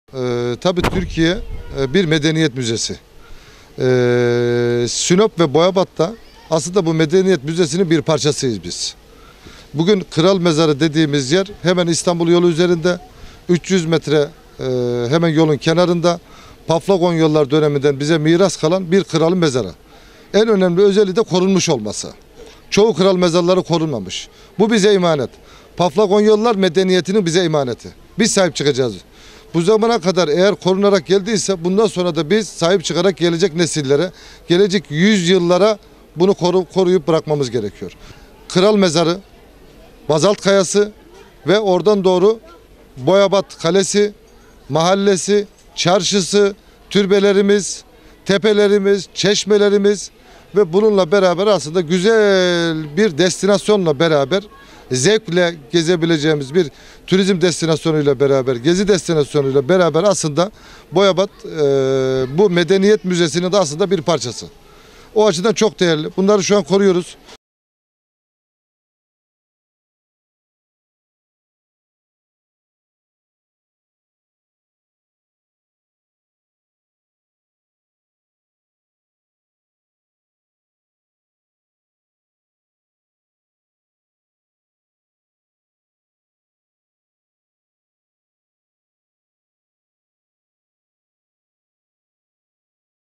Tabii Türkiye bir medeniyet müzesi. Sinop ve Boyabat'ta aslında bu medeniyet müzesinin bir parçasıyız biz. Bugün Kral Mezarı dediğimiz yer hemen İstanbul yolu üzerinde 300 metre hemen yolun kenarında Paflagon yollar döneminden bize miras kalan bir kralın mezarı. En önemli özelliği de korunmuş olması. Çoğu kral mezarları korunmamış. Bu bize emanet. Paflagon yollar medeniyetinin bize emaneti. Biz sahip çıkacağız. Bu zamana kadar eğer korunarak geldiyse bundan sonra da biz sahip çıkarak gelecek nesillere, gelecek yüzyıllara bunu koruyup bırakmamız gerekiyor. Kral Mezarı, Bazalt Kayası ve oradan doğru Boyabat Kalesi, mahallesi, çarşısı, türbelerimiz, tepelerimiz, çeşmelerimiz ve bununla beraber aslında güzel bir destinasyonla beraber zevkle gezebileceğimiz bir turizm destinasyonuyla beraber, gezi destinasyonuyla beraber aslında Boyabat bu medeniyet müzesinin de aslında bir parçası. O açıdan çok değerli. Bunları şu an koruyoruz.